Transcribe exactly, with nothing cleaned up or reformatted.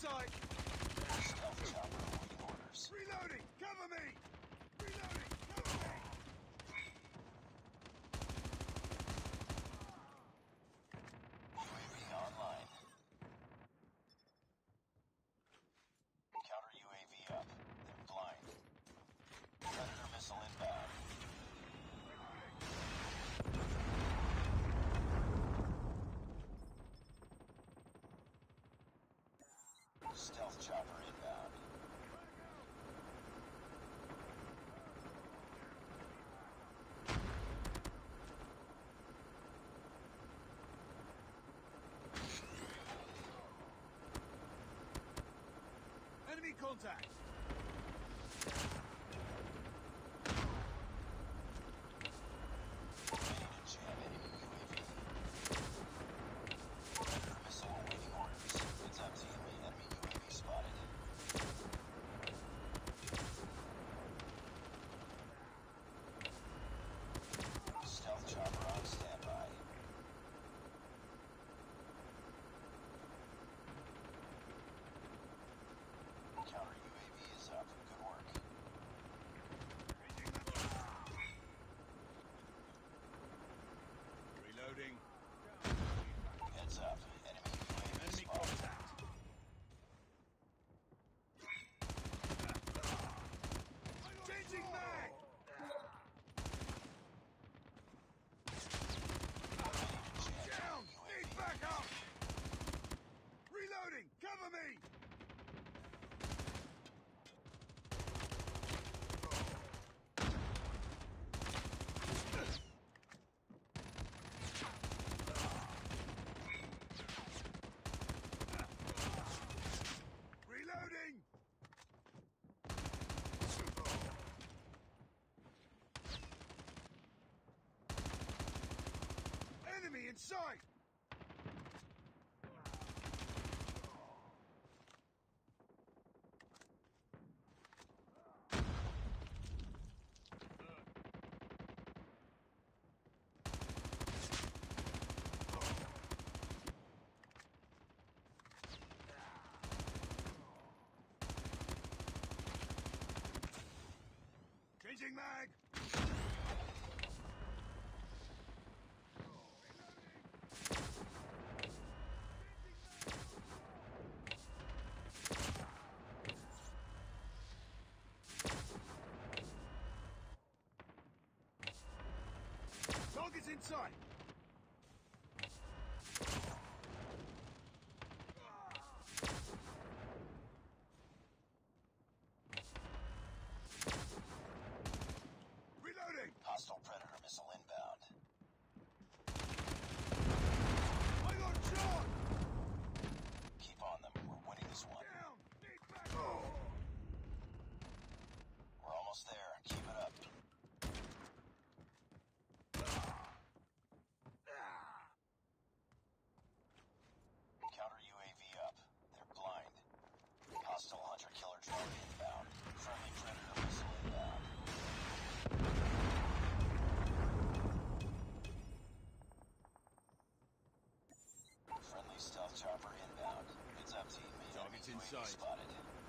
sight! Stealth chopper awaiting orders. Reloading! Cover me! Reloading! Cover me! U A V online. Counter U A V up. They're blind. Predator missile inbound. Stealth chopper inbound. Enemy contact! Ready to jam enemy U A V. Predator missile awaiting orders. It's up to you. Enemy U A V spotted. Stealth chopper on standby. Counter U A V is up. Good work. Reloading. Heads up. Enemy U A V Enemy spotted. contact. Changing mag! Down! Need backup! Reloading! Cover me! Reloading! Enemy in sight! Changing mag! Target's in sight! Reloading! Hostile Predator missile inbound. I got shot! Keep on them. We're winning this one. Down! Need backup! We're almost there. Keep it up. Counter U A V up. They're blind. Hostile hunter-killer drone inbound. Friendly Predator missile inbound. Friendly stealth chopper inbound. It's up, team. Target's in U A V sight. spotted.